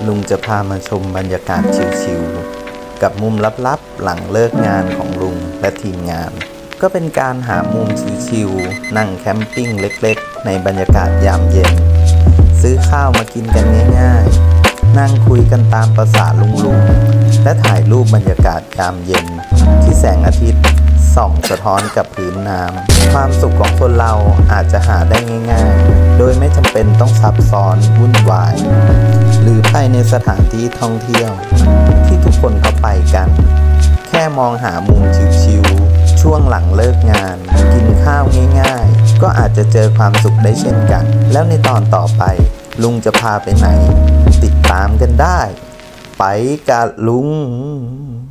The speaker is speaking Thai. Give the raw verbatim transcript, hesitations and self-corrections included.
ลุงจะพามาชมบรรยากาศชิลๆกับมุมลับๆหลังเลิกงานของลุงและทีมงานก็เป็นการหามุมชิลๆนั่งแคมปิ้งเล็กๆในบรรยากาศยามเย็นซื้อข้าวมากินกันง่ายๆนั่งคุยกันตามประสาลุงๆและถ่ายรูปบรรยากาศยามเย็นที่แสงอาทิตย์ส่องสะท้อนกับพื้นน้ำความสุขของคนเราอาจจะหาได้ง่ายๆโดยไม่จำเป็นต้องซับซ้อนวุ่นวายหรือไปในสถานที่ท่องเที่ยวที่ทุกคนเขาไปกันแค่มองหามุมชิลๆช่วงหลังเลิกงานกินข้าวง่ายๆก็อาจจะเจอความสุขได้เช่นกันแล้วในตอนต่อไปลุงจะพาไปไหนติดตามกันได้ไปกับลุง